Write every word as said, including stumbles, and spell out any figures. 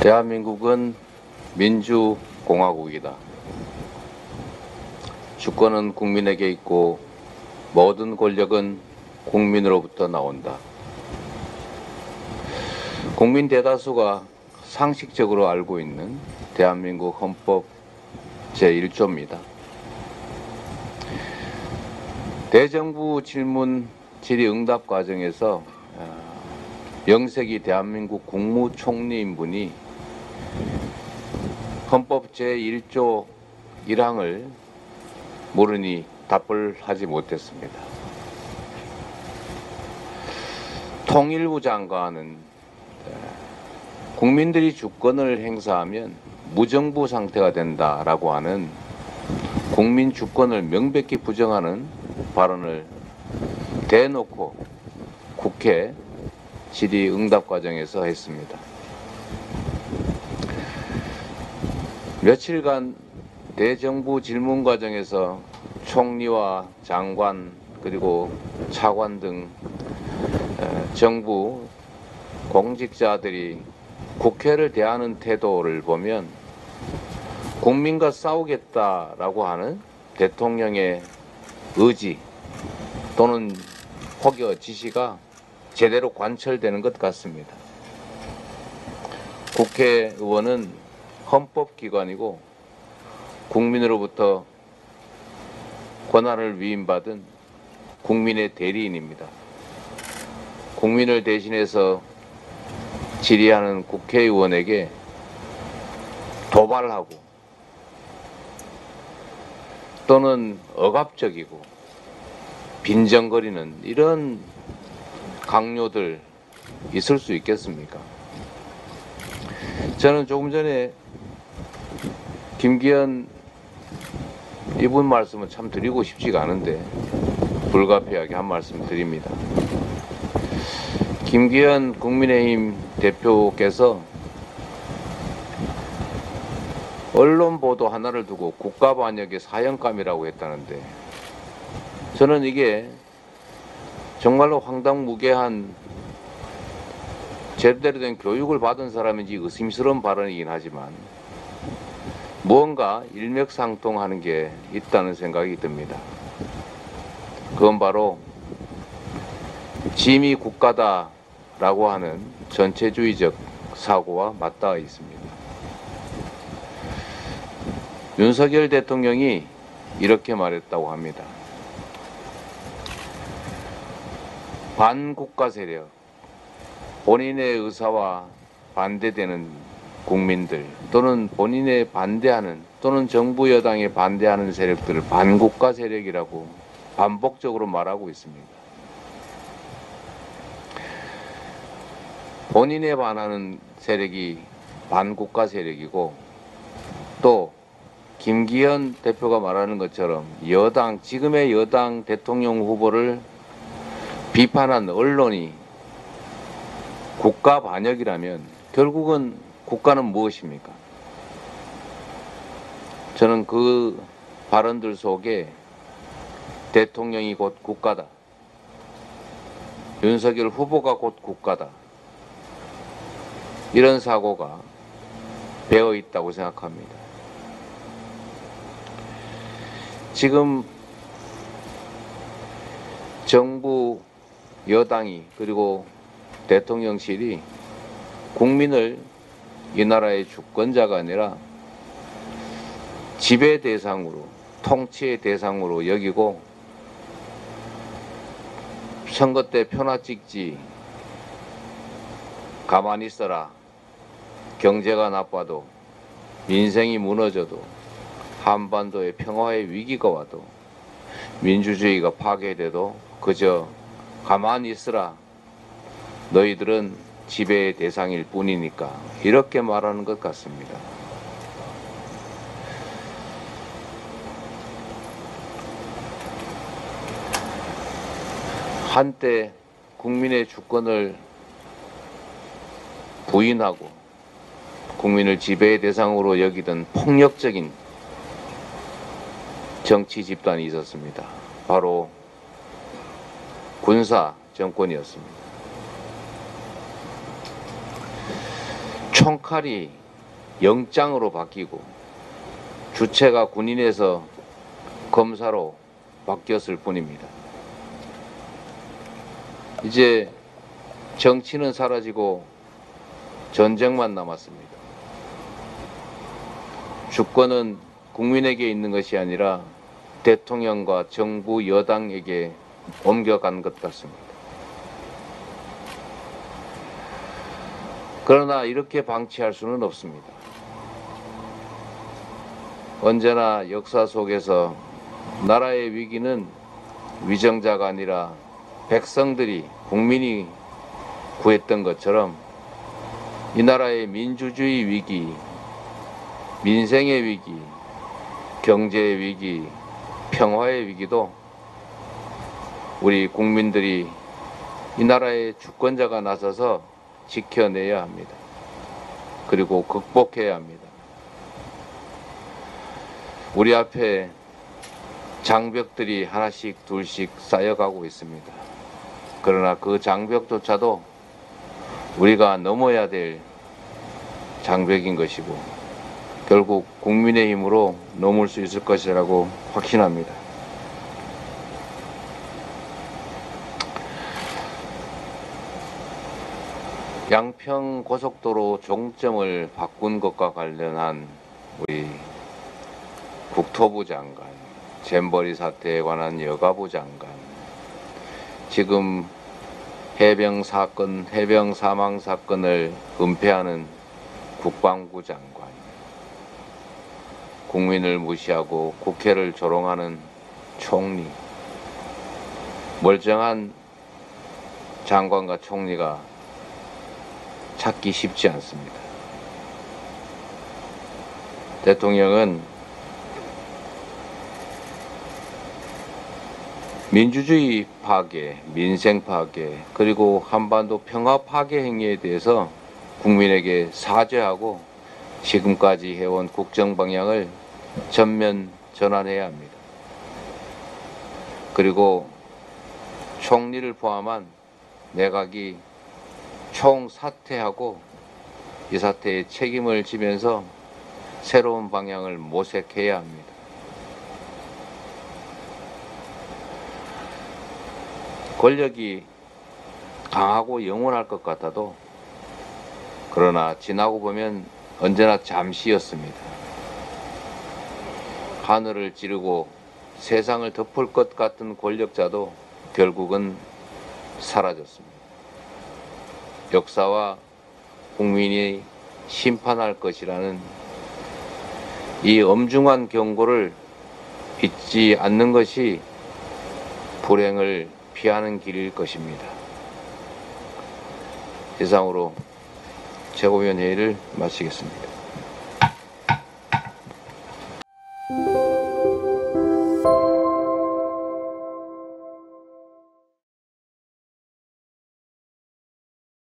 대한민국은 민주공화국이다. 주권은 국민에게 있고 모든 권력은 국민으로부터 나온다. 국민 대다수가 상식적으로 알고 있는 대한민국 헌법 제일 조입니다. 대정부 질문 질의응답 과정에서 명색이 대한민국 국무총리인 분이 헌법 제일 조 일 항을 모르니 답을 하지 못했습니다. 통일부 장관은 국민들이 주권을 행사하면 무정부 상태가 된다라고 하는 국민 주권을 명백히 부정하는 발언을 대놓고 국회 질의응답 과정에서 했습니다. 며칠간 대정부 질문 과정에서 총리와 장관 그리고 차관 등 정부 공직자들이 국회를 대하는 태도를 보면 국민과 싸우겠다라고 하는 대통령의 의지 또는 혹여 지시가 제대로 관철되는 것 같습니다. 국회의원은 헌법기관이고 국민으로부터 권한을 위임받은 국민의 대리인입니다. 국민을 대신해서 질의하는 국회의원에게 도발하고 또는 억압적이고 빈정거리는 이런 강요들 있을 수 있겠습니까? 저는 조금 전에 김기현 이분 말씀은 참 드리고 싶지가 않은데 불가피하게 한 말씀 드립니다. 김기현 국민의힘 대표께서 언론 보도 하나를 두고 국가반역의 사형감이라고 했다는데 저는 이게 정말로 황당무계한 제대로 된 교육을 받은 사람인지 의심스러운 발언이긴 하지만 무언가 일맥상통하는 게 있다는 생각이 듭니다. 그건 바로 짐이 국가다라고 하는 전체주의적 사고와 맞닿아 있습니다. 윤석열 대통령이 이렇게 말했다고 합니다. 반국가 세력, 본인의 의사와 반대되는 국민들 또는 본인의 반대하는 또는 정부 여당에 반대하는 세력들을 반국가 세력이라고 반복적으로 말하고 있습니다. 본인에 반하는 세력이 반국가 세력이고 또 김기현 대표가 말하는 것처럼 여당 지금의 여당 대통령 후보를 비판한 언론이 국가 반역이라면 결국은 국가는 무엇입니까? 저는 그 발언들 속에 대통령이 곧 국가다. 윤석열 후보가 곧 국가다. 이런 사고가 배어 있다고 생각합니다. 지금 정부 여당이 그리고 대통령실이 국민을 이 나라의 주권자가 아니라 지배 대상으로 통치의 대상으로 여기고 선거 때 표나 찍지 가만히 있어라 경제가 나빠도 민생이 무너져도 한반도의 평화의 위기가 와도 민주주의가 파괴돼도 그저 가만히 있으라 너희들은 지배의 대상일 뿐이니까 이렇게 말하는 것 같습니다. 한때 국민의 주권을 부인하고 국민을 지배의 대상으로 여기던 폭력적인 정치 집단이 있었습니다. 바로 군사 정권이었습니다. 총칼이 영장으로 바뀌고 주체가 군인에서 검사로 바뀌었을 뿐입니다. 이제 정치는 사라지고 전쟁만 남았습니다. 주권은 국민에게 있는 것이 아니라 대통령과 정부 여당에게 옮겨간 것 같습니다. 그러나 이렇게 방치할 수는 없습니다. 언제나 역사 속에서 나라의 위기는 위정자가 아니라 백성들이, 국민이 구했던 것처럼 이 나라의 민주주의 위기, 민생의 위기, 경제의 위기, 평화의 위기도 우리 국민들이 이 나라의 주권자가 나서서 지켜내야 합니다. 그리고 극복해야 합니다. 우리 앞에 장벽들이 하나씩 둘씩 쌓여가고 있습니다. 그러나 그 장벽조차도 우리가 넘어야 될 장벽인 것이고 결국 국민의 힘으로 넘을 수 있을 것이라고 확신합니다. 양평 고속도로 종점을 바꾼 것과 관련한 우리 국토부 장관, 잼버리 사태에 관한 여가부 장관, 지금 해병 사건, 해병 사망 사건을 은폐하는 국방부 장관, 국민을 무시하고 국회를 조롱하는 총리, 멀쩡한 장관과 총리가 찾기 쉽지 않습니다. 대통령은 민주주의 파괴, 민생 파괴, 그리고 한반도 평화 파괴 행위에 대해서 국민에게 사죄하고 지금까지 해온 국정 방향을 전면 전환해야 합니다. 그리고 총리를 포함한 내각이 총사퇴하고 이 사태에 책임을 지면서 새로운 방향을 모색해야 합니다. 권력이 강하고 영원할 것 같아도 그러나 지나고 보면 언제나 잠시였습니다. 하늘을 찌르고 세상을 덮을 것 같은 권력자도 결국은 사라졌습니다. 역사와 국민이 심판할 것이라는 이 엄중한 경고를 잊지 않는 것이 불행을 피하는 길일 것입니다. 이상으로 최고위원 회의를 마치겠습니다.